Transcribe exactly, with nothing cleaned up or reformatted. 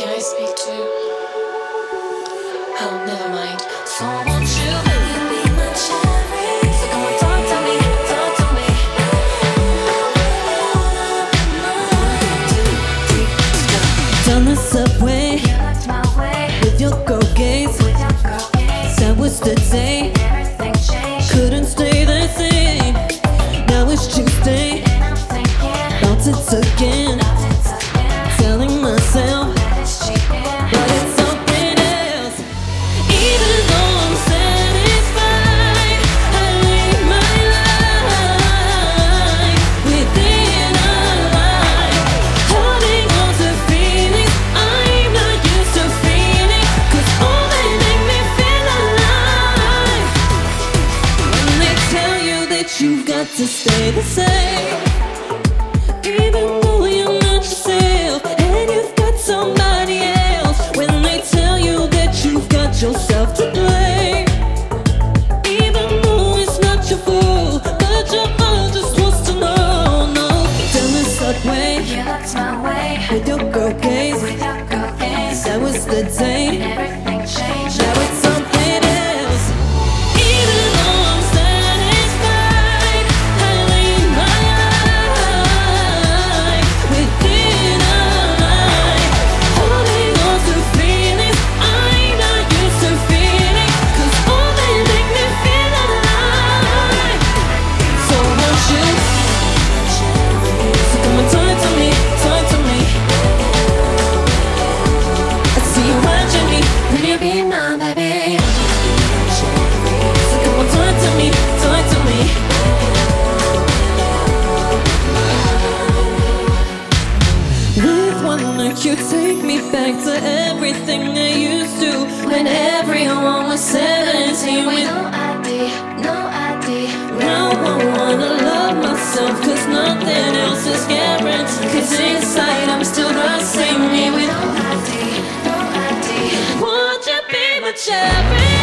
can I speak to? Oh, never mind. So won't you, you be my cherry? So come on, talk to me, talk to me. Down the subway, You looked my way, with your girl gaze. with your girl gaze. That was the day, Everything changed, couldn't stay the same. Now it's Tuesday, and I'm thinking about it again. about it again. Telling myself, That it's cheating, but it's something else. Even though I'm satisfied, I live my life within a lie, holding on to feelings I'm not used to feeling. 'Cause all they make me feel alive. When they tell you that you've got to stay the same, even though you're not yourself and you've got somebody else. When they tell you that you've got yourself to blame, even though it's not your fault, but your heart just wants to know. No, down the subway, you looked my way, with your girl gaze. with your girl gaze. That was the day, Everything changed, now it's something else. Even though I'm satisfied, I live my life within a lie, holding on to feelings I'm not used to feeling. 'Cause all they make me feel alive. So won't you, so come and talk to me, talk to me. I see you watching me, will you be my baby? so come on, talk to me, talk to me. With one look you take me back to everything I used to, when everyone was seventeen with No I D, no I D. now I wanna love myself, 'cause nothing else is guaranteed. 'Cause inside I'm still the same me with No I D, no I D. won't you be my cherry?